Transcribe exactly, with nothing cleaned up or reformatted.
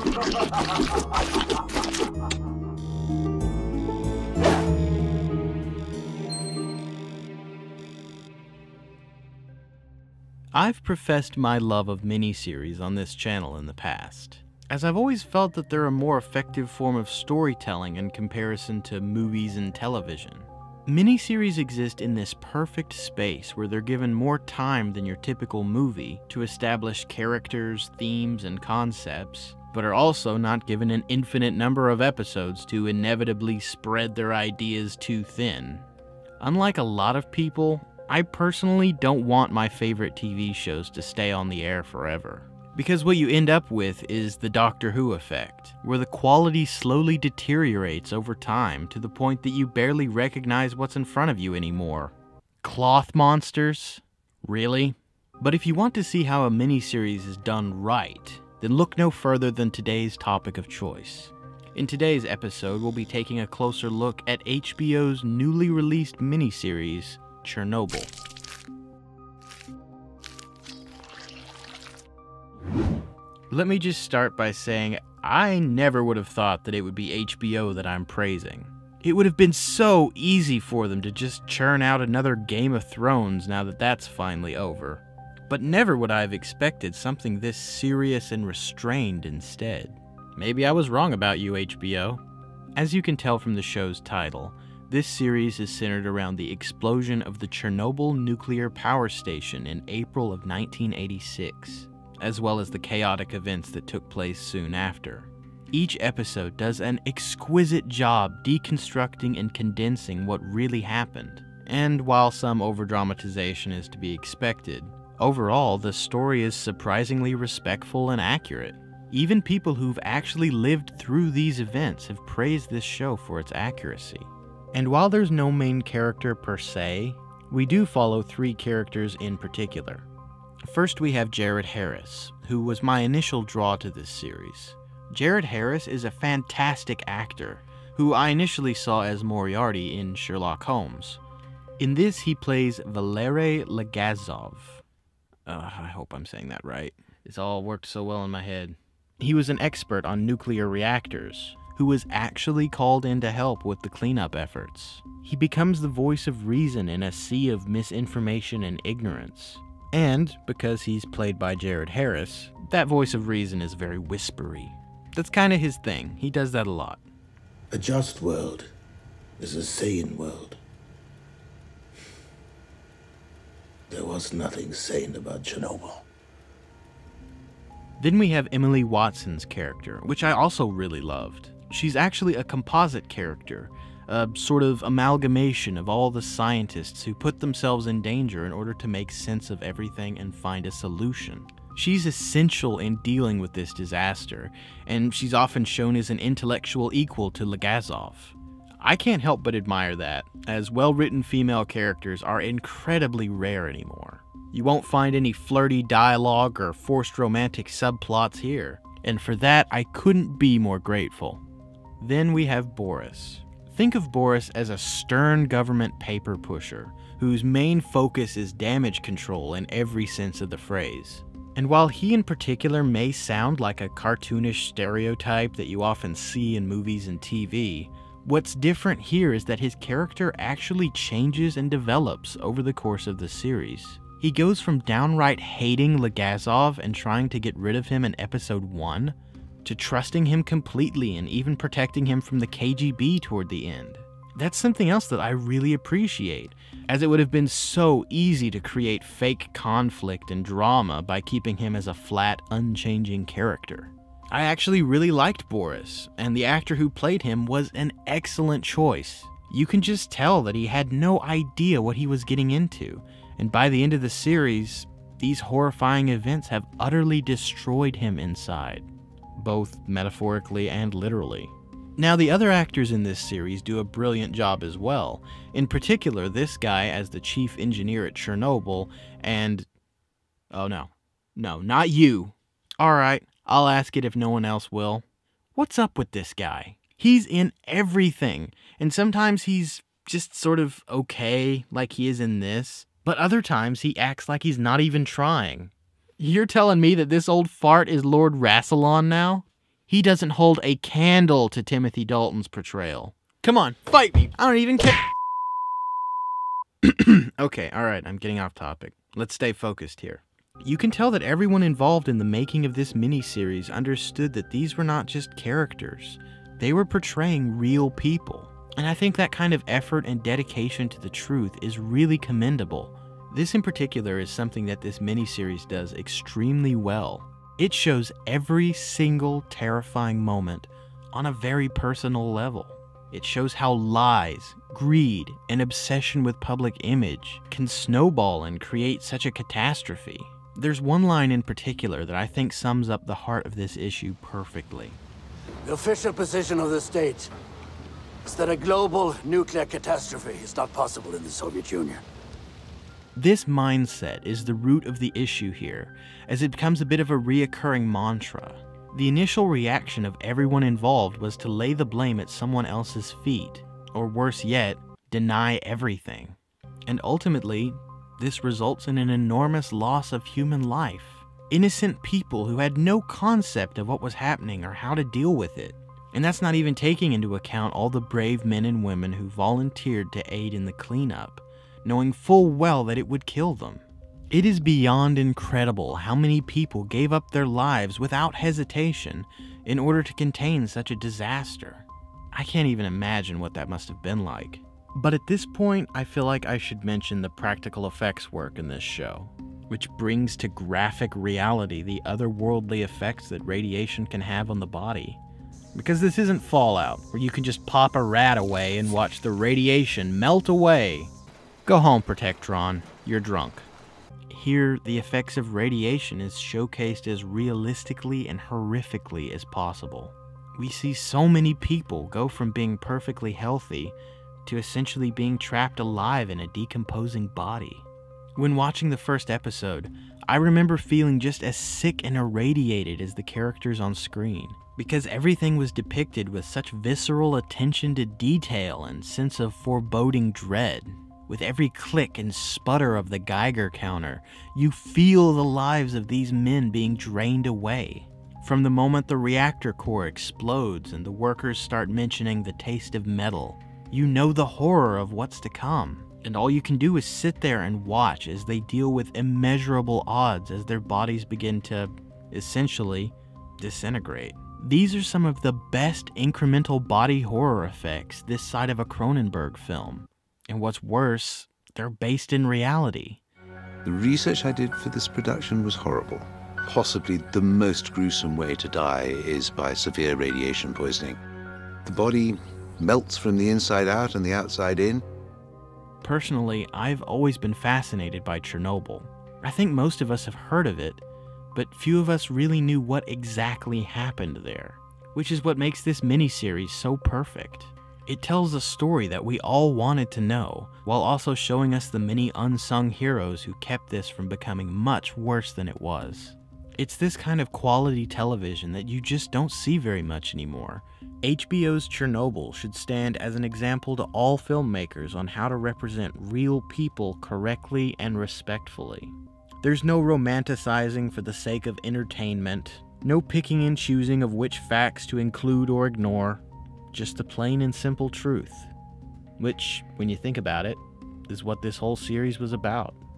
I've professed my love of miniseries on this channel in the past, as I've always felt that they're a more effective form of storytelling in comparison to movies and television. Miniseries exist in this perfect space where they're given more time than your typical movie to establish characters, themes, and concepts, but are also not given an infinite number of episodes to inevitably spread their ideas too thin. Unlike a lot of people, I personally don't want my favorite T V shows to stay on the air forever. Because what you end up with is the Doctor Who effect, where the quality slowly deteriorates over time to the point that you barely recognize what's in front of you anymore. Cloth monsters? Really? But if you want to see how a miniseries is done right, then look no further than today's topic of choice. In today's episode, we'll be taking a closer look at H B O's newly released miniseries, Chernobyl. Let me just start by saying I never would have thought that it would be H B O that I'm praising. It would have been so easy for them to just churn out another Game of Thrones now that that's finally over. But never would I have expected something this serious and restrained instead. Maybe I was wrong about you, H B O. As you can tell from the show's title, this series is centered around the explosion of the Chernobyl nuclear power station in April of nineteen eighty-six, as well as the chaotic events that took place soon after. Each episode does an exquisite job deconstructing and condensing what really happened. And while some overdramatization is to be expected, overall the story is surprisingly respectful and accurate. Even people who've actually lived through these events have praised this show for its accuracy. And while there's no main character per se, we do follow three characters in particular. First we have Jared Harris, who was my initial draw to this series. Jared Harris is a fantastic actor, who I initially saw as Moriarty in Sherlock Holmes. In this he plays Valery Legazov. Uh, I hope I'm saying that right. It's all worked so well in my head. He was an expert on nuclear reactors, who was actually called in to help with the cleanup efforts. He becomes the voice of reason in a sea of misinformation and ignorance. And, because he's played by Jared Harris, that voice of reason is very whispery. That's kind of his thing. He does that a lot. A just world is a sane world. There was nothing sane about Chernobyl. Then we have Emily Watson's character, which I also really loved. She's actually a composite character, a sort of amalgamation of all the scientists who put themselves in danger in order to make sense of everything and find a solution. She's essential in dealing with this disaster, and she's often shown as an intellectual equal to Legazov. I can't help but admire that, as well-written female characters are incredibly rare anymore. You won't find any flirty dialogue or forced romantic subplots here, and for that I couldn't be more grateful. Then we have Boris. Think of Boris as a stern government paper pusher, whose main focus is damage control in every sense of the phrase. And while he in particular may sound like a cartoonish stereotype that you often see in movies and T V, what's different here is that his character actually changes and develops over the course of the series. He goes from downright hating Legazov and trying to get rid of him in episode one, to trusting him completely and even protecting him from the K G B toward the end. That's something else that I really appreciate, as it would have been so easy to create fake conflict and drama by keeping him as a flat, unchanging character. I actually really liked Boris, and the actor who played him was an excellent choice. You can just tell that he had no idea what he was getting into, and by the end of the series, these horrifying events have utterly destroyed him inside, both metaphorically and literally. Now, the other actors in this series do a brilliant job as well, in particular this guy as the chief engineer at Chernobyl, and... oh no. No, not you. Alright, I'll ask it if no one else will. What's up with this guy? He's in everything, and sometimes he's just sort of okay, like he is in this, but other times he acts like he's not even trying. You're telling me that this old fart is Lord Rassilon now? He doesn't hold a candle to Timothy Dalton's portrayal. Come on, fight me. I don't even care. Okay, alright, I'm getting off topic. Let's stay focused here. You can tell that everyone involved in the making of this miniseries understood that these were not just characters. They were portraying real people. And I think that kind of effort and dedication to the truth is really commendable. This in particular is something that this miniseries does extremely well. It shows every single terrifying moment on a very personal level. It shows how lies, greed, and obsession with public image can snowball and create such a catastrophe. There's one line in particular that I think sums up the heart of this issue perfectly. The official position of the state is that a global nuclear catastrophe is not possible in the Soviet Union. This mindset is the root of the issue here, as it becomes a bit of a reoccurring mantra. The initial reaction of everyone involved was to lay the blame at someone else's feet, or worse yet, deny everything. And ultimately, this results in an enormous loss of human life. Innocent people who had no concept of what was happening or how to deal with it. And that's not even taking into account all the brave men and women who volunteered to aid in the cleanup, knowing full well that it would kill them. It is beyond incredible how many people gave up their lives without hesitation in order to contain such a disaster. I can't even imagine what that must have been like. But at this point, I feel like I should mention the practical effects work in this show, which brings to graphic reality the otherworldly effects that radiation can have on the body. Because this isn't Fallout, where you can just pop a rat away and watch the radiation melt away. Go home, Protectron. You're drunk. Here, the effects of radiation is showcased as realistically and horrifically as possible. We see so many people go from being perfectly healthy to essentially being trapped alive in a decomposing body. When watching the first episode, I remember feeling just as sick and irradiated as the characters on screen, because everything was depicted with such visceral attention to detail and sense of foreboding dread. With every click and sputter of the Geiger counter, you feel the lives of these men being drained away. From the moment the reactor core explodes and the workers start mentioning the taste of metal, you know the horror of what's to come. And all you can do is sit there and watch as they deal with immeasurable odds as their bodies begin to, essentially, disintegrate. These are some of the best incremental body horror effects this side of a Cronenberg film. And what's worse, they're based in reality. The research I did for this production was horrible. Possibly the most gruesome way to die is by severe radiation poisoning. The body melts from the inside out and the outside in. Personally, I've always been fascinated by Chernobyl. I think most of us have heard of it, but few of us really knew what exactly happened there, which is what makes this miniseries so perfect. It tells a story that we all wanted to know, while also showing us the many unsung heroes who kept this from becoming much worse than it was. It's this kind of quality television that you just don't see very much anymore. H B O's Chernobyl should stand as an example to all filmmakers on how to represent real people correctly and respectfully. There's no romanticizing for the sake of entertainment, no picking and choosing of which facts to include or ignore. Just the plain and simple truth, which, when you think about it, is what this whole series was about.